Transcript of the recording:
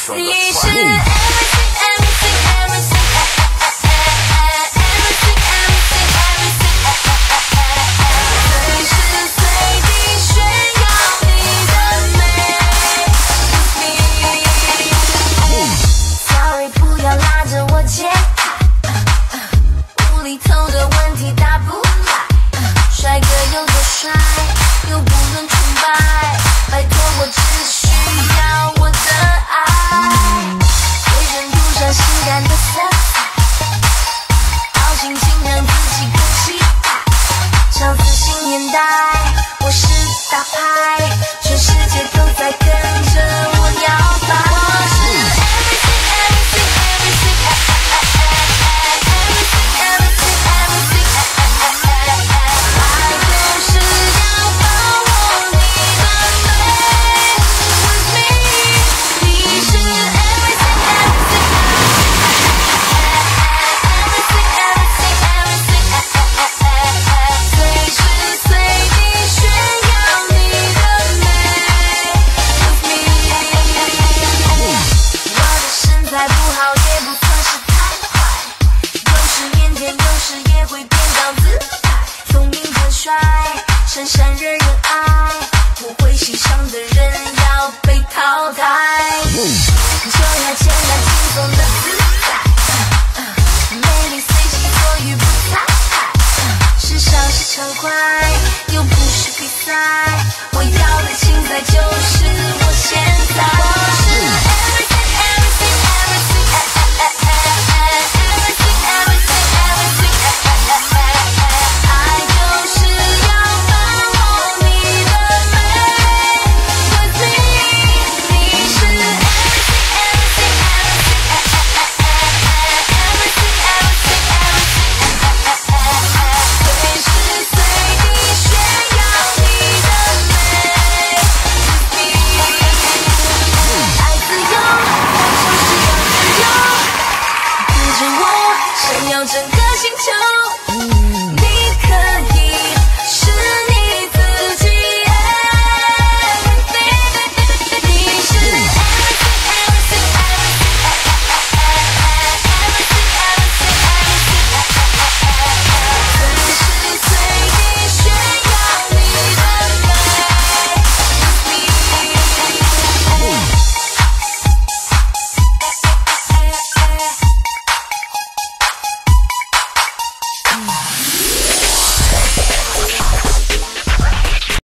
你是 everything everything everything everything everything everything 随时随地炫耀你的美 Sorry 不要拉着我肩无厘头的问题答不来帅哥有多帅又不能崇拜拜托我只需要我的爱随身涂上性感的色彩好心情让自己更期待上次新年代我是大牌